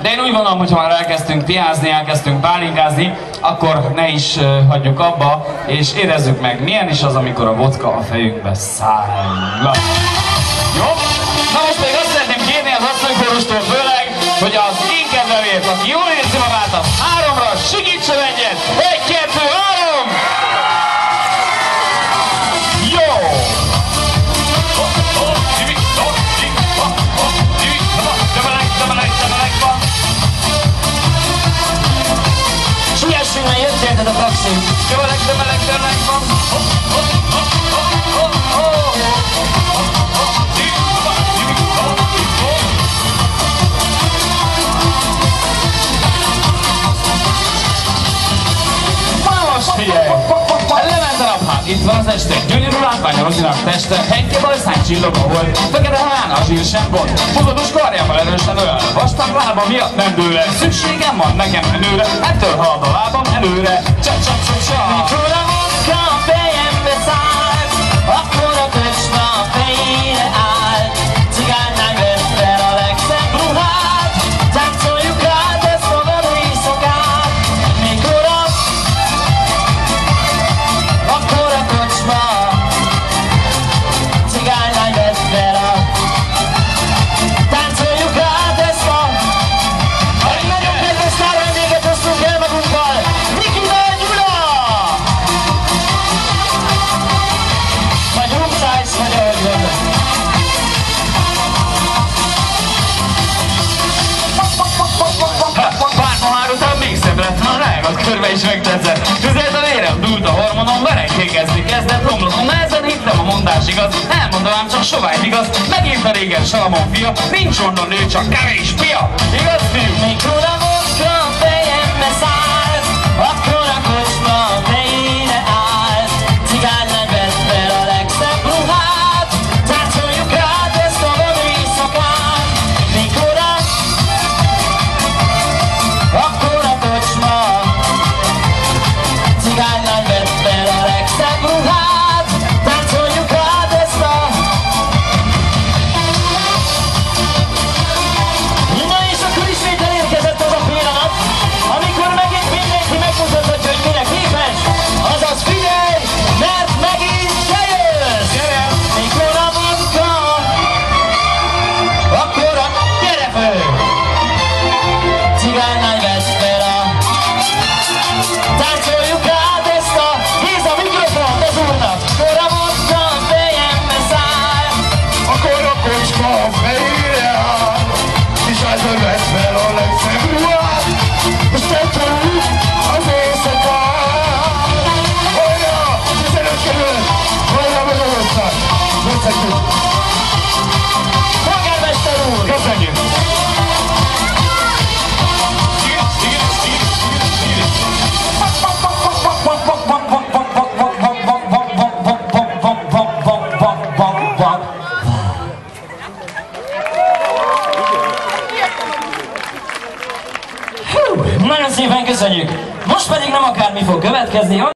De én úgy gondolom, hogy ha már elkezdtünk piázni, elkezdtünk pálinkázni, akkor ne is hagyjuk abba, és érezzük meg, milyen is az, amikor a vodka a fejünkbe száll. Jó? Na most még azt szeretném kérni az asszonykórustól főleg, hogy az én kedvemért, aki jól érzi magát, a 3-ra sikítson egyet! 1, 2, 3! Jó! Siessünk, mert jött érted a taxi. Tömeleg van. Most figyelj! Lement a nap, hát itt van az este. Gyönyörű látvány a Rozinak teste. Henke bajszány csillog a hold. Fekete haján a zsír sem gond. Húzatos karjával erősen öl. Vastag lába miatt nem dől el. Szükségem van nekem menőre. Ettől halad a lábam előre. Csa-csa-csa-csa. Mikor a vodka a fejembe szállt, akkor a kocsma a fejére állt. Cigánylány vett fel a legszebb ruhát, táncoljuk át ezt magadó éjszakát. Mikor akkor a kocsma, cigánylány vett fel a táncoljuk át ezt a egy nagyon kedves sztárvendéget hoztunk el magunkkal, Nikivel Gyula! Vagy Rumszájsz, vagy ahogy gondolod. Pár pohár után még szebb lett, ha rágott körbe is megtetszett. Tüzelt a vérem, dúlt a hormonom, verejtékezni kezdett, romlom nehezen hittem a mondás igaz. Elmondanám, csak sovány igaz, megírta régen Salamon fia, nincs onnan nő, csak kevés fia. Igaz, fiú? Mikor a vodka a fejembe szállt, akkor a kocsma a fejére állt. Cigánylány vett fel a legszebb ruhát, táncoljuk át ezt a vadó éjszakát. Mikor akkor a kocsma, cigánylány vett fel a legszebb ruhát, táncoljuk át ezt a... Na és akkor ismét elérkezett az a pillanat, amikor megint mindenki megmutathatja, hogy mire képes. Azaz figyelj, mert megint se jössz! Mikor a vodka, akkor a gyere föl! Cigánylány vesz fel a... Táncoljuk át ezt a... Nézd a mikrofont az úrnak! Akkor a vodka a fejembe száll, Akkor a kocsma a fejére áll, és ezzel vett fel a legszebb ruhát, és tetszünk az éjszakát. Hajrá! 15 kerület! Hajrá meg a hozzá! Köszönjük! polgármester úr! Köszönjük! Nagyon szépen köszönjük! Most pedig nem akármi fog következni,